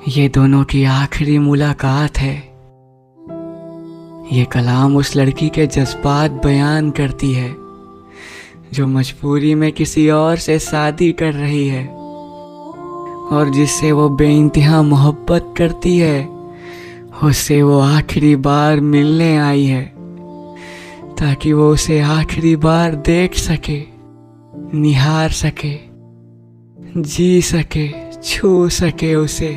ये दोनों की आखिरी मुलाकात है। ये कलाम उस लड़की के जज्बात बयान करती है जो मजबूरी में किसी और से शादी कर रही है और जिससे वो बेइंतहा मोहब्बत करती है, उससे वो आखिरी बार मिलने आई है ताकि वो उसे आखिरी बार देख सके, निहार सके, जी सके, छू सके उसे।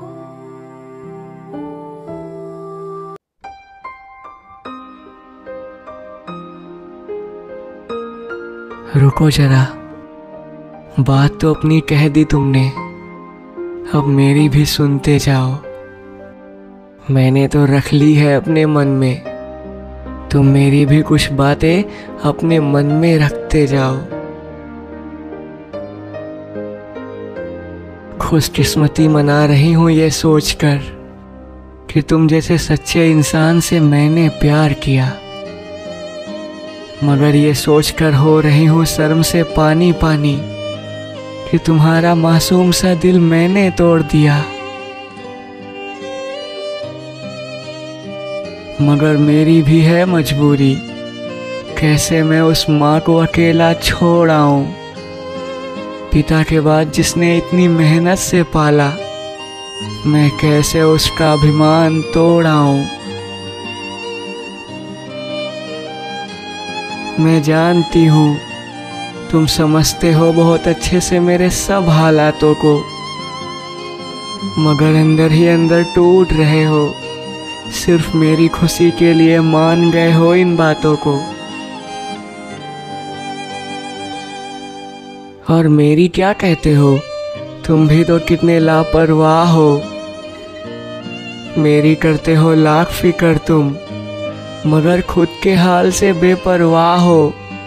रुको जरा, बात तो अपनी कह दी तुमने, अब मेरी भी सुनते जाओ। मैंने तो रख ली है अपने मन में, तुम मेरी भी कुछ बातें अपने मन में रखते जाओ। खुशकिस्मती मना रही हूँ ये सोचकर कि तुम जैसे सच्चे इंसान से मैंने प्यार किया, मगर ये सोचकर हो रही हूँ शर्म से पानी पानी कि तुम्हारा मासूम सा दिल मैंने तोड़ दिया। मगर मेरी भी है मजबूरी, कैसे मैं उस माँ को अकेला छोड़ आऊं, पिता के बाद जिसने इतनी मेहनत से पाला, मैं कैसे उसका अभिमान तोड़ आऊं। मैं जानती हूँ तुम समझते हो बहुत अच्छे से मेरे सब हालातों को, मगर अंदर ही अंदर टूट रहे हो। सिर्फ मेरी खुशी के लिए मान गए हो इन बातों को। और मेरी क्या कहते हो, तुम भी तो कितने लापरवाह हो। मेरी करते हो लाख फिक्र तुम, मगर खुद के हाल से बेपरवाह हो।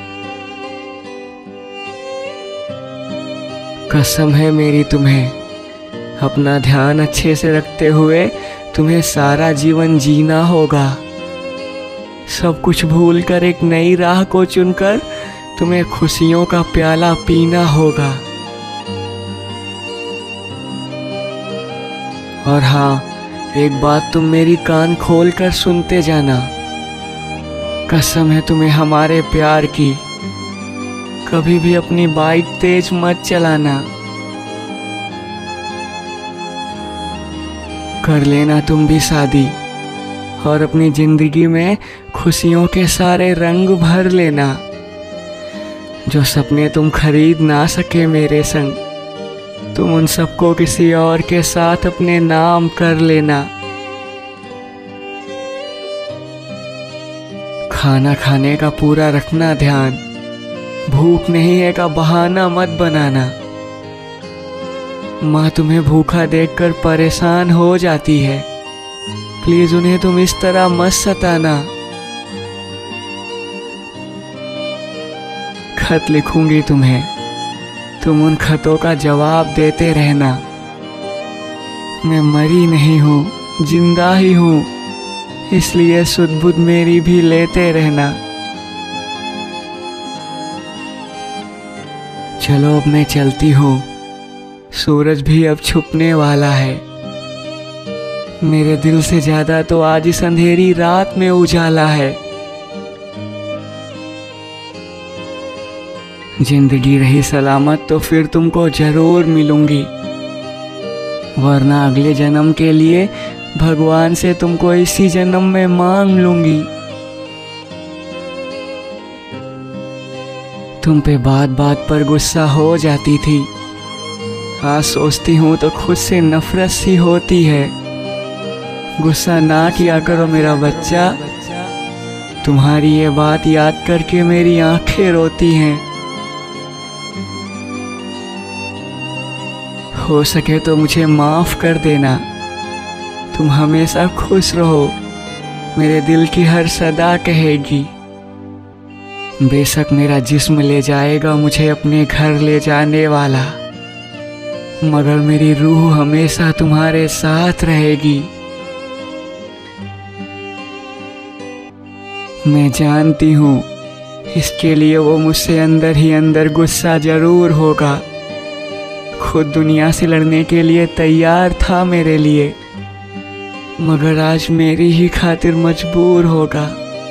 कसम है मेरी तुम्हें, अपना ध्यान अच्छे से रखते हुए तुम्हें सारा जीवन जीना होगा। सब कुछ भूलकर एक नई राह को चुनकर तुम्हें खुशियों का प्याला पीना होगा। और हाँ, एक बात तुम मेरी कान खोल कर सुनते जाना, कसम है तुम्हें हमारे प्यार की, कभी भी अपनी बाइक तेज मत चलाना। कर लेना तुम भी शादी और अपनी जिंदगी में खुशियों के सारे रंग भर लेना। जो सपने तुम खरीद ना सके मेरे संग, तुम उन सबको किसी और के साथ अपने नाम कर लेना। खाना खाने का पूरा रखना ध्यान, भूख नहीं है का बहाना मत बनाना। माँ तुम्हें भूखा देखकर परेशान हो जाती है, प्लीज उन्हें तुम इस तरह मत सताना। खत लिखूंगी तुम्हें, तुम उन खतों का जवाब देते रहना। मैं मरी नहीं हूँ, जिंदा ही हूँ, इसलिए सुध बुध मेरी भी लेते रहना। चलो अब मैं चलती हूँ, सूरज भी अब छुपने वाला है। मेरे दिल से ज्यादा तो आज इस अंधेरी रात में उजाला है। जिंदगी रही सलामत तो फिर तुमको जरूर मिलूंगी, वरना अगले जन्म के लिए भगवान से तुमको इसी जन्म में मांग लूंगी। तुम पे बात बात पर गुस्सा हो जाती थी, आज सोचती हूँ तो खुद से नफरत सी होती है। गुस्सा ना किया करो मेरा बच्चा, तुम्हारी ये बात याद करके मेरी आंखें रोती हैं। हो सके तो मुझे माफ कर देना, तुम हमेशा खुश रहो, मेरे दिल की हर सदा कहेगी। बेशक मेरा जिस्म ले जाएगा मुझे अपने घर ले जाने वाला, मगर मेरी रूह हमेशा तुम्हारे साथ रहेगी। मैं जानती हूँ इसके लिए वो मुझसे अंदर ही अंदर गुस्सा जरूर होगा, खुद दुनिया से लड़ने के लिए तैयार था मेरे लिए, मगर आज मेरी ही खातिर मजबूर होगा।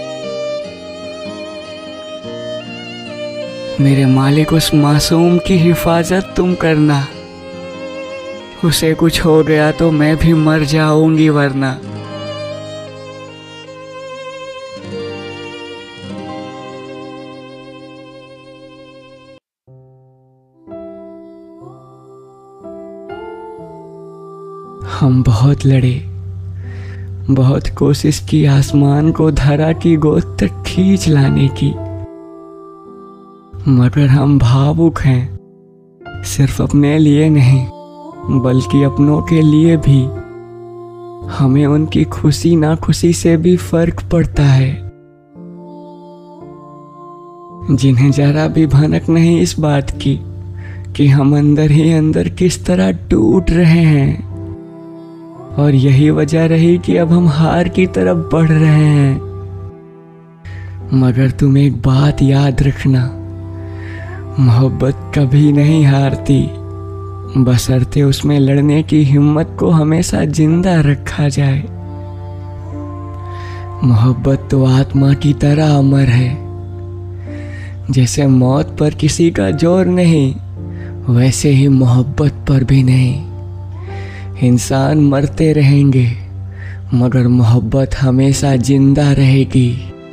मेरे मालिक, उस मासूम की हिफाजत तुम करना। उसे कुछ हो गया तो मैं भी मर जाऊंगी वरना। हम बहुत लड़े, बहुत कोशिश की आसमान को धरा की गोद तक खींच लाने की, मगर हम भावुक हैं, सिर्फ अपने लिए नहीं बल्कि अपनों के लिए भी। हमें उनकी खुशी ना खुशी से भी फर्क पड़ता है, जिन्हें जरा भी भनक नहीं इस बात की कि हम अंदर ही अंदर किस तरह टूट रहे हैं। और यही वजह रही कि अब हम हार की तरफ बढ़ रहे हैं। मगर तुम एक बात याद रखना, मोहब्बत कभी नहीं हारती, बशर्ते उसमें लड़ने की हिम्मत को हमेशा जिंदा रखा जाए। मोहब्बत तो आत्मा की तरह अमर है। जैसे मौत पर किसी का जोर नहीं, वैसे ही मोहब्बत पर भी नहीं। इंसान मरते रहेंगे मगर मोहब्बत हमेशा जिंदा रहेगी।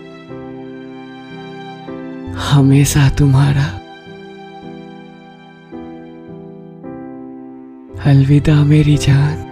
हमेशा तुम्हारा। अलविदा मेरी जान।